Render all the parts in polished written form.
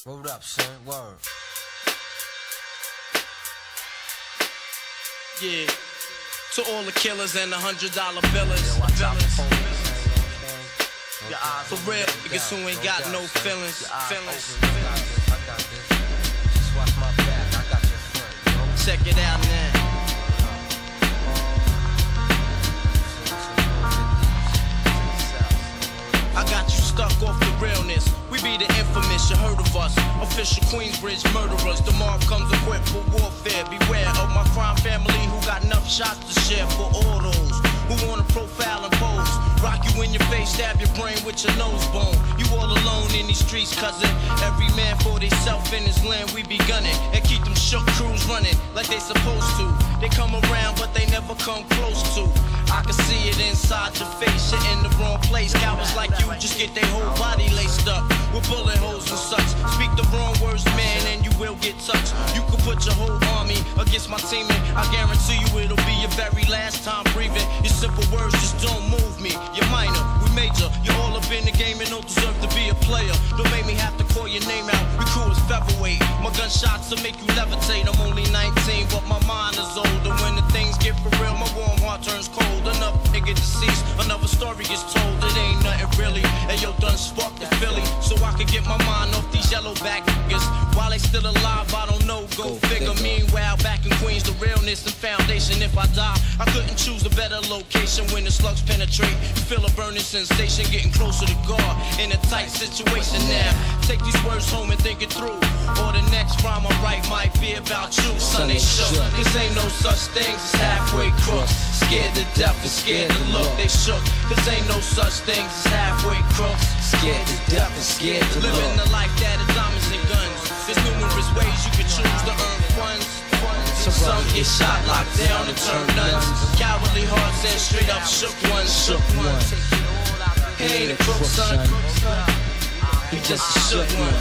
Word up, son. Word. Yeah. To all the killers and the $100 billers. For real, niggas who ain't got no feelings. Check it out now. I got you stuck off the realness. We be the infamous, you heard of us. Official Queensbridge murderers. The mob comes equipped for warfare. Beware of my crime family who got enough shots to share for all those who wanna profile and pose. Rock you in your face, stab your brain with your nose bone. You all alone in these streets, cousin. Every man for theyself in his land, we be gunning. And keep them shook crews running like they supposed to. They come around, but they never come close to. I can see it inside your face, you're in the wrong place. Cowards like you just get their whole body laced up with bullet holes and such. Speak the wrong words, man, and you will get touched. You could put your whole army against my team, and I guarantee you it'll be your very last time breathing. Your simple words just don't move me. You're minor, we major. You're all up in the game and don't deserve to be a player. Don't make me have to call your name out. Your crew is featherweight. My gunshots will make you levitate. I'm only 19, but my mind is older. When the things get for real, my warm heart turns cold. Another nigga deceased, another story gets told. It ain't nothing really. And yo, done sparked the Philly, so I could get my mind off these yellow back niggas. While they still alive, I don't know, go figure. Meanwhile, back in Queens, the realness and foundation. If I die, I couldn't choose a better location. When the slugs penetrate, you feel a burning sensation, getting closer to God in a tight situation now. Take these words home and think it through, or the next rhyme I write might be about you. Son, they shook, cause ain't no such things as halfway crooks. Scared to death and scared to look, they shook, cause ain't no such things as halfway crooks. Scared to death and scared to look. Living the life that is diamonds and guns. There's numerous ways you can choose to earn funds. Some get shot, locked down, and turn nuns. Cowardly hearts and straight up shook ones. He ain't a crook, son. He just a shook one.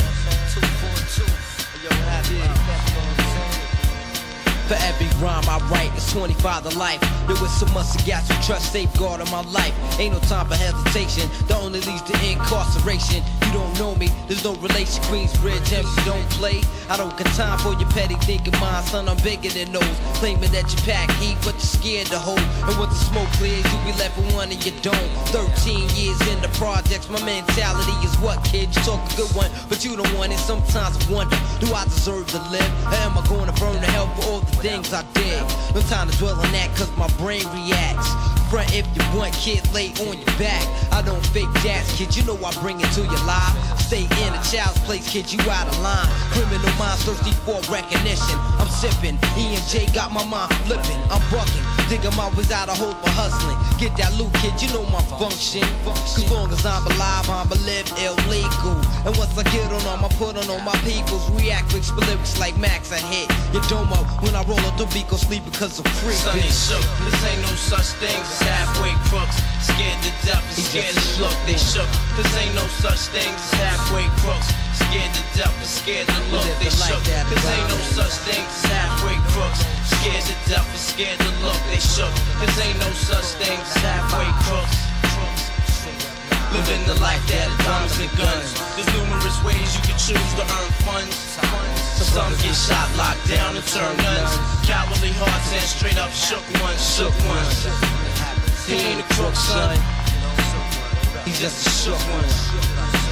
For every rhyme I write, it's 25 to life. There was so much I got to trust, safeguard in my life. Ain't no time for hesitation, that only leads to incarceration. You don't know me, there's no relation. Queensbridge, MC don't play. I don't got time for your petty thinking, mine, son, I'm bigger than those. Claiming that you pack heat, but you're scared to hold. And when the smoke clears, you be left with one and you don't. 13 years in the projects, my mentality is what, kid? You talk a good one, but you don't want it. Sometimes I wonder, do I deserve to live? Or am I gonna burn to hell for all the things I did? No time to dwell on that, cause my brain reacts. Front if you want, kid, lay on your back. I don't fake jazz, kid, you know I bring it to your life. Stay in a child's place, kid, you out of line. Criminal minds thirsty for recognition. I'm sipping, E&J got my mind flipping. I'm bucking, digging my ways out of hope for hustling. Get that loot, kid, you know my function. Cause long as I'm alive, I'ma live illegal. And once I get on them, I put on all my peoples. React with lyrics like Max, I hit your domo. When I roll up the beat, go sleep because I'm free. Son, they shook, this ain't no such thing as halfway crooks. Scared to death and scared to look, they shook. This ain't no such thing as halfway crooks. Scared to death and scared to look, they shook. This ain't no such thing as halfway crooks. Scared to death and scared to look, they shook. This ain't no such thing as halfway crooks. Living the life that is diamonds and guns. There's numerous ways you can choose to earn funds. Some get shot, locked down, and turn nuns. Cowardly hearts and straight up shook ones, shook ones. He ain't a crook, son. He's just a shook one.